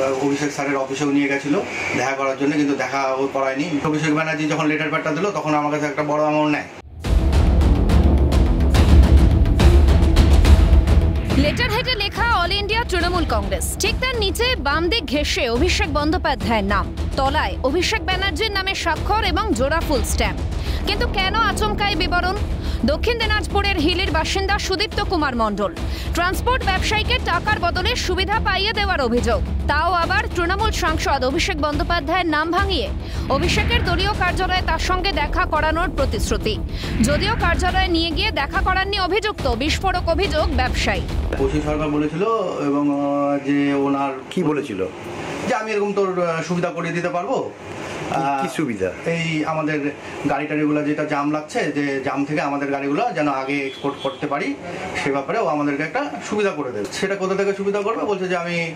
অভিষেক স্যারের অফিসেও নিয়ে গেছিলো দেখা করার জন্য, কিন্তু দেখা ও করায়নি। অভিষেক ব্যানার্জি যখন লেটার প্যাডটা দিল তখন আমার কাছে একটা বড় অ্যামাউন্ট নেয়। লেটার হেডে লেখা অল ইন্ডিয়া তৃণমূল কংগ্রেস, ঠিক তার নিচে বাম দিক ঘেঁষে অভিষেক বন্দ্যোপাধ্যায়ের নাম, তলায় অভিষেক ব্যানার্জির নামে স্বাক্ষর এবং জোড়া ফুল স্ট্যাম্প। কিন্তু কেন আচমকাই বিবরণ? দক্ষিণ দিনাজপুরের হিলির বাসিন্দা সুদীপ্ত কুমার মণ্ডল ট্রান্সপোর্ট ব্যবসায়ীকে টাকার বদলে সুবিধা পাইয়ে দেওয়ার অভিযোগ, তাও আবার তৃণমূল সাংসদ অভিষেক বন্দ্যোপাধ্যায়ের নাম ভাঙিয়ে। অভিষেকের দলীয় কার্যালয়ে তার সঙ্গে দেখা করানোর প্রতিশ্রুতি, যদিও কার্যালয়ে নিয়ে গিয়ে দেখা করাননি অভিযুক্ত। বিস্ফোরক অভিযোগ ব্যবসায়ী। পশ্চিম সরকার বলেছিল এবং যে ওনার কি বলেছিল যে আমি এরকম তোর সুবিধা করে দিতে পারবো। কি সুবিধা? এই আমাদের গাড়ি টাড়িগুলো যেটা জাম লাগছে, যে জাম থেকে আমাদের গাড়িগুলো যেন আগে এক্সপোর্ট করতে পারি, সে ব্যাপারে ও আমাদেরকে একটা সুবিধা করে দেবে। সেটা কোথা থেকে সুবিধা করবে বলছে যে আমি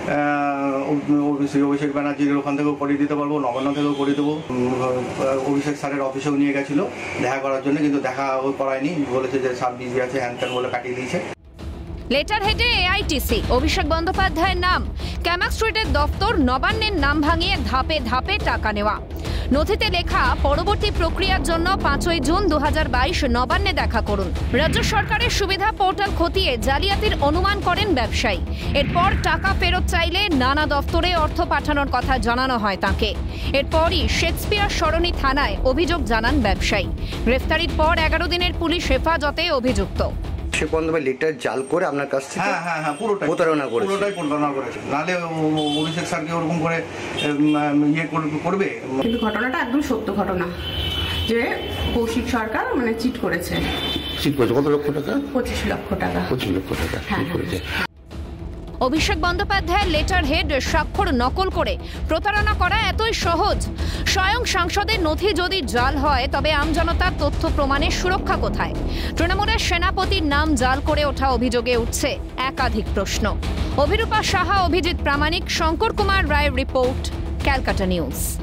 অভিষেক ব্যানার্জির ওখান থেকেও করিয়ে দিতে পারবো, নবান্ন থেকেও করিয়ে দেবো। অভিষেক স্যারের অফিসেও নিয়ে গেছিলো দেখা করার জন্য, কিন্তু দেখা ও করায়নি। বলেছে যে স্যার বিজি আছে, হ্যান ত্যান বলে কাটিয়ে দিয়েছে। লেটার হেডে এআইটিসি, অভিষেক বন্দ্যোপাধ্যায়ের নাম, ক্যামাক স্ট্রিটের দপ্তর, নবান্নের নাম ভাঙিয়ে ধাপে ধাপে টাকা নেওয়া। নথিতে লেখা পরবর্তী প্রক্রিয়ার জন্য 5ই জুন 2022 নবান্নে দেখা করুন। রাজ্য সরকারের সুবিধা পোর্টাল খতিয়ে জালিয়াতির অনুমান করেন ব্যবসায়ী। এরপর টাকা ফেরত চাইলে নানা দপ্তরে অর্থ পাঠানোর কথা জানানো হয় তাকে। এরপরই শেক্সপিয়ার সরণি থানায় অভিযোগ জানান ব্যবসায়ী। গ্রেফতারির পর 11 দিনের পুলিশ হেফাজতে অভিযুক্ত। সে বন্দ্যোপাধ্যায় লেটার জাল করে আপনার কাছ থেকে পুরোটাই প্রতারণা করেছে। নাহলে অভিষেক স্যারকে ওরকম করে ইয়ে করবে। কিন্তু ঘটনাটা একদম সত্য ঘটনা যে কৌশিক সরকার চিট করেছে। কত লক্ষ টাকা? 25 লক্ষ টাকা। 25 লক্ষ টাকা করেছে। অভিষেক বন্দ্যোপাধ্যায়ের লেটার হেড স্বাক্ষর নকল করে প্রতারণা করা এতই সহজ? স্বয়ং সাংসদের নথি যদি জাল হয়, তবে আমজনতার তথ্য প্রমাণের সুরক্ষা কোথায়? তৃণমূলের সেনাপতির নাম জাল করে ওঠা অভিযোগে উঠছে একাধিক প্রশ্ন। অভিরূপা সাহা, অভিজিৎ প্রামাণিক, শঙ্কর কুমার রায়ের রিপোর্ট, ক্যালকাটা নিউজ।